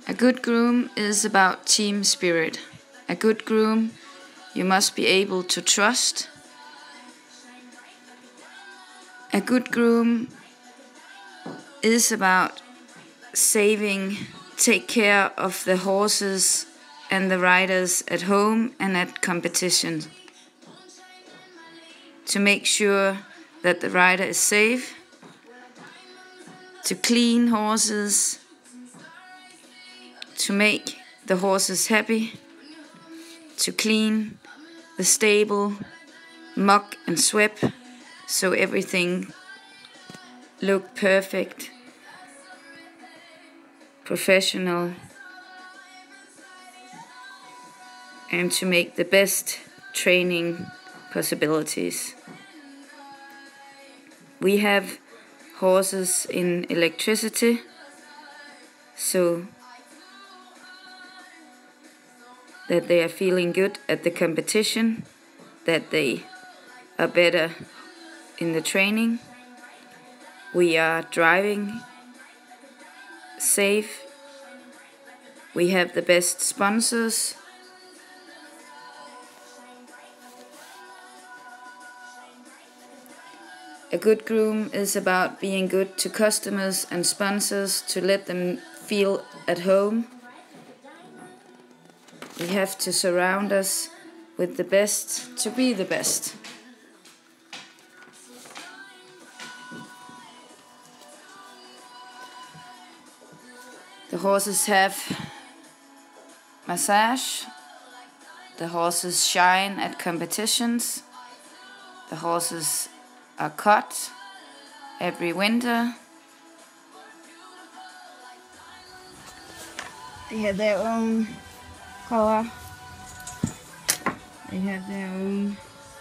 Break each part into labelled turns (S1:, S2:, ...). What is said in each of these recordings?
S1: A good groom is about team spirit. A good groom you must be able to trust. A good groom is about take care of the horses and the riders at home and at competition. To make sure that the rider is safe. To clean horses. To make the horses happy. To clean the stable, mop and sweep, so everything look perfect, professional, and to make the best training possibilities. We have horses in electricity, so that they are feeling good at the competition, that they are better in the training. We are driving safe. We have the best sponsors. A good groom is about being good to customers and sponsors, to let them feel at home. We have to surround us with the best to be the best. The horses have massage. The horses shine at competitions. The horses are cut every winter. They have their own color. They have their own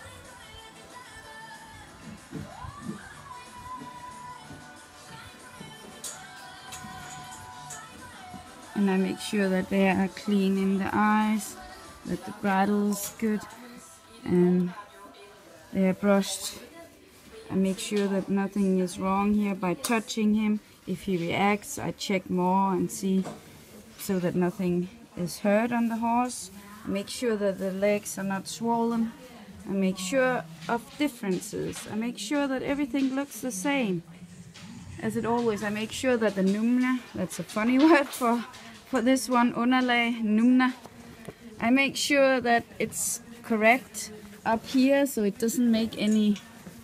S1: and I make sure that they are clean in the eyes, that the bridle is good and they are brushed. I make sure that nothing is wrong here by touching him. If he reacts, I check more and see so that nothing is hurt on the horse. I make sure that the legs are not swollen. I make sure of differences. I make sure that everything looks the same as it always. I make sure that the numna, that's a funny word for this one, underlag, numna. I make sure that it's correct up here so it doesn't make any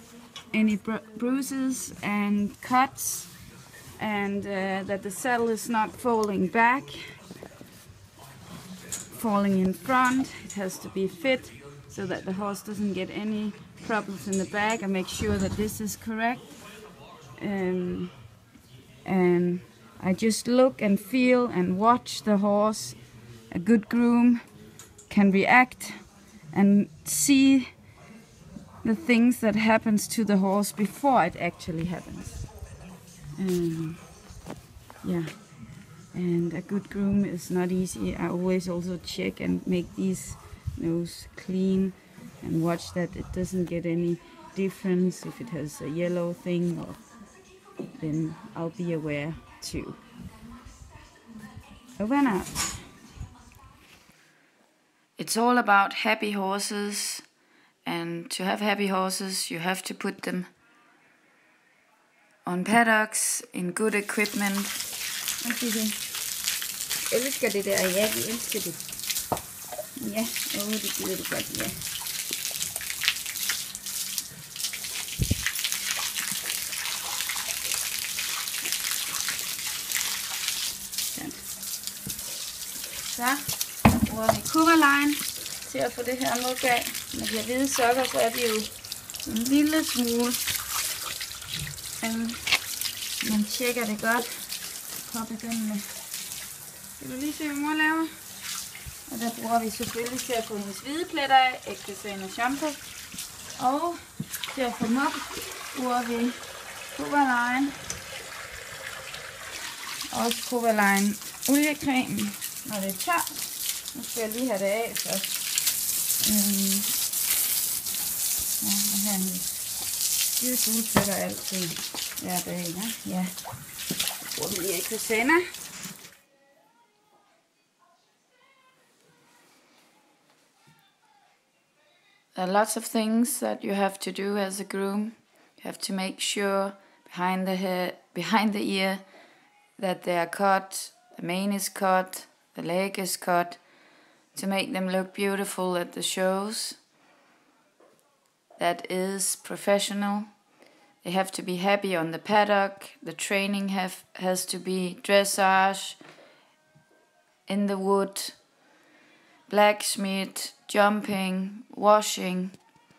S1: bruises and cuts, and that the saddle is not falling back, falling in front. It has to be fit so that the horse doesn't get any problems in the back. I make sure that this is correct, and I just look and feel and watch the horse. A good groom can react and see the things that happens to the horse before it actually happens. Yeah, and a good groom is not easy. I always also check and make these nose clean and watch that it doesn't get any difference. If it has a yellow thing, then I'll be aware too. Over and out. It's all about happy horses. And to have happy horses, you have to put them on paddocks, in good equipment. Elsker det der, ja, vi elsker det. Ja, det gider du godt, ja. Så bruger vi coverline til at få det her mug af. Med de her hvide sokker, så er de jo en lille smule. Man tjekker det godt. Påbegyndende. Vil du lige se, hvad mor laver? Og der bruger vi selvfølgelig til at få hendes hvide pletter af, ægte shampoo. Og til at få dem op, bruger vi coverline. Også coverline oliecreme, når det er tørt. Nu skal jeg lige have det af først. Ja, og her er en skide solpletter altid hver dag, ja. Så bruger vi lige ægte. There are lots of things that you have to do as a groom. You have to make sure behind the ear that they are cut, the mane is cut, the leg is cut, to make them look beautiful at the shows. That is professional. They have to be happy on the paddock. The training has to be dressage, in the wood, blacksmith, jumping, washing.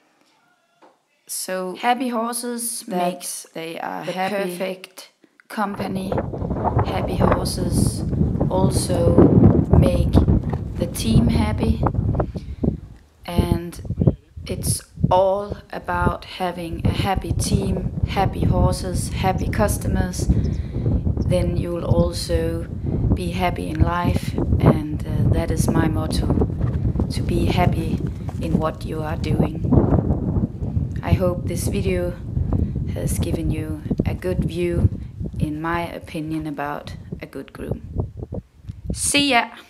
S1: So happy horses makes they are the happy, perfect company. Happy horses also make the team happy, and it's all about having a happy team, happy horses, happy customers. Then you'll also be happy in life, and that is my motto, to be happy in what you are doing. I hope this video has given you a good view, in my opinion, about a good groom. See ya!